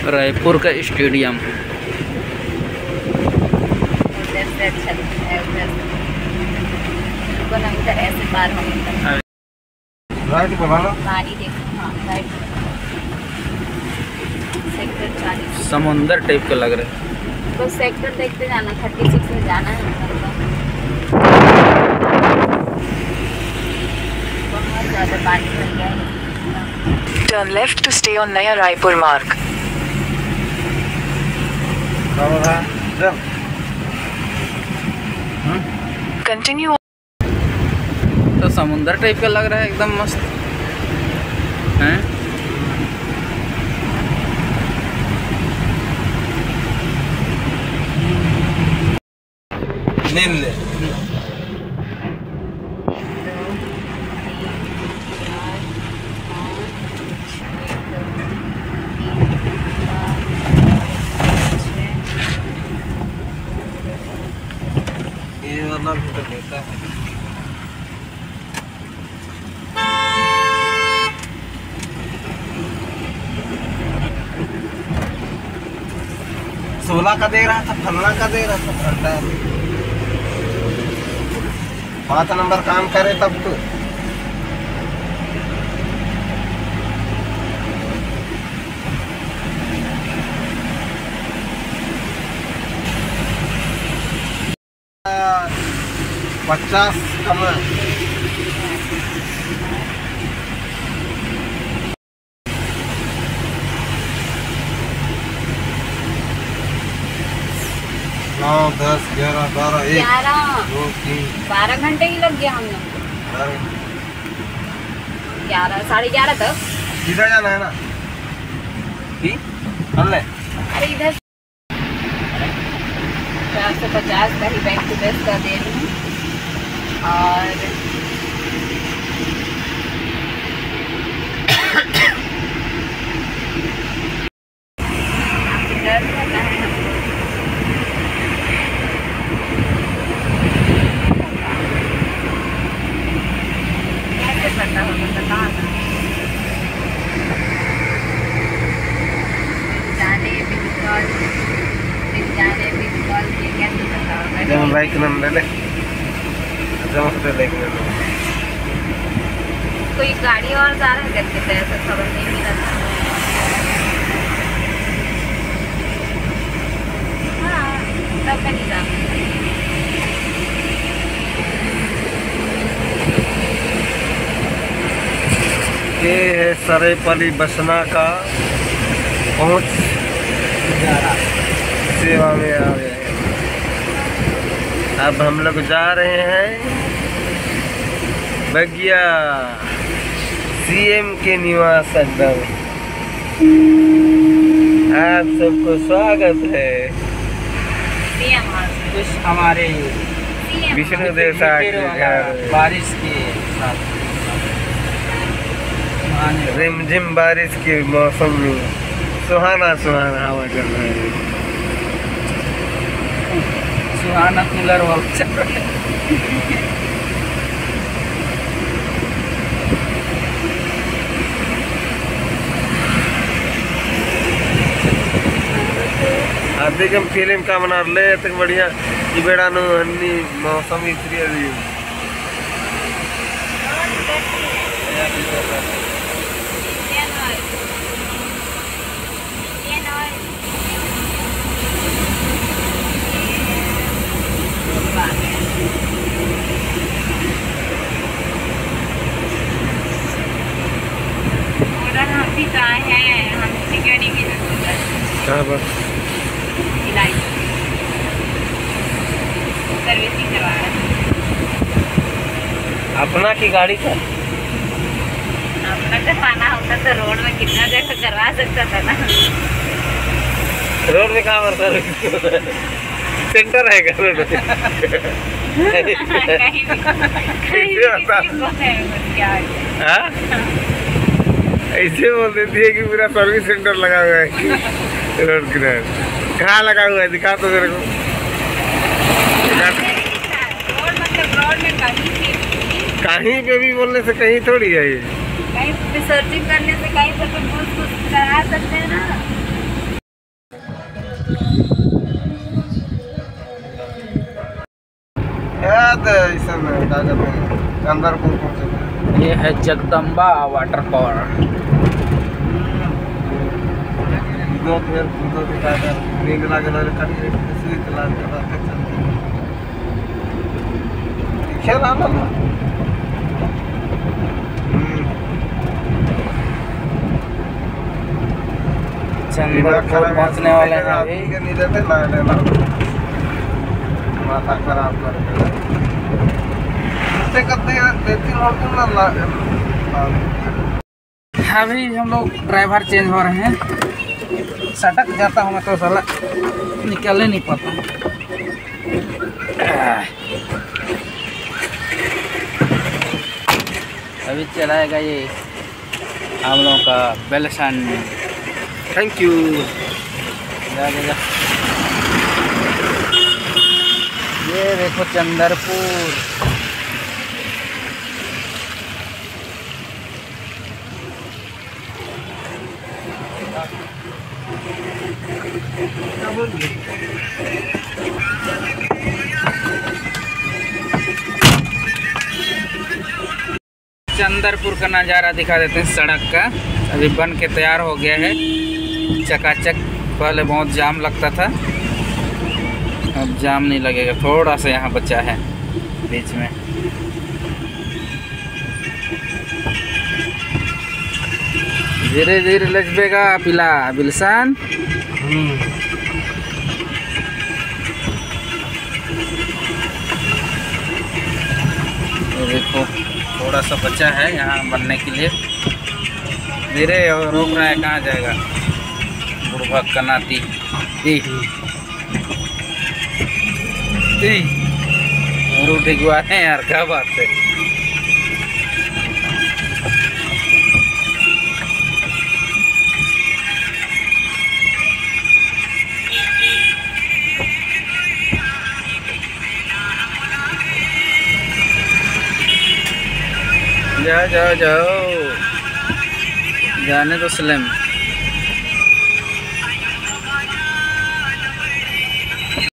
रायपुर का स्टेडियम। अच्छा है उधर ऐसे पार होंगे राइट बढ़ाना पानी देखो। हाँ राइट सेक्टर 40 समुंदर टाइप का लग रहा है। तो सेक्टर देखते जाना 36 में जाना है। बहुत ज़्यादा पानी भर गया है। Turn left to stay on Naya Raipur Marg. Continue. तो समुंदर टाइप का लग रहा है, एकदम मस्त हैं। नील ले ये वाला भी तो लेता है। सोलह का दे रहा था, 15 का दे रहा था, घंटा 5 नंबर काम करे तब तो। पचास कम 9, 10, 11, 12, 1, 2, 3, 12 घंटे ही लग गया हम लोग को। 11 साढ़े 11 तक। सीधा जाना है ना? ले अरे इधर 450 का ही बैक टू बेस्ट का दे रही हूँ। और डर रहता है हमको। कैसे पता होगा, बता ना। जाने बिल्कुल ये कैसे पता होगा? बाइक नंबर ले कोई गाड़ी और जा रहा है करके तो ऐसा खबर नहीं मिला था। हाँ तब मैं नहीं जानती। ये है सरायपाली बसना का पहुंच सेवा में आ गए हैं। अब हम लोग जा रहे हैं बगिया सीएम के निवास अड्डा में। आप सबको स्वागत है। कुछ हमारे विष्णु देवता के घर बारिश के साथ रिमझिम बारिश के मौसम में सुहाना सुहाना हवा चल रहा है। सुहाना कूलर वाला चल रहा है। अधिक फिल्म का बना ले तक बढ़िया ई बेड़ा नु अन्नी मौसम इतरी है। हम भी आए हैं, हम सिक्योरिटी भी कहाँ पर सर्विसिंग करवा रहे हैं। अपना की गाड़ी का अपना करवाना होता तो रोड में कितना जगह करवा सकता था ना। रोड में कहाँ पर सर सेंटर है क्या रोड में? कहीं ऐसे बोल देती है कि पूरा सर्विस सेंटर लगा हुआ है रोड किनारे। कहाँ लगा हुआ है दिखा तो मेरे को। कहीं पे भी बोलने से कहीं थोड़ी है ये। कहीं भी सर्चिंग करने से कहीं पर तो कुछ करा सकते हैं ना। ये है जगदम्बा वाटर पार्क। चंद्रपुर पहुंचने वाले हैं अभी। माथा खराब कर अभी हम लोग ड्राइवर चेंज हो रहे हैं। सटक जाता हूँ मैं तो साला निकल ही नहीं पाता। अभी चलाएगा ये हम लोगों का बेलसन। Thank you. जा। ये देखो चंद्रपुर। चंद्रपुर का नज़ारा दिखा देते हैं सड़क का। अभी बन के तैयार हो गया है चकाचक। पहले बहुत जाम लगता था, अब जाम नहीं लगेगा। थोड़ा सा यहाँ बचा है बीच में। धीरे धीरे लचबेगा पिला बिलसान। देखो थोड़ा सा बचा है यहाँ बनने के लिए। धीरे रोक रहा है, कहाँ जाएगा बुढ़वा कनाती। रूट गुआ है यार, क्या बात है। जाओ जाओ जाओ, जाने दो स्लिम।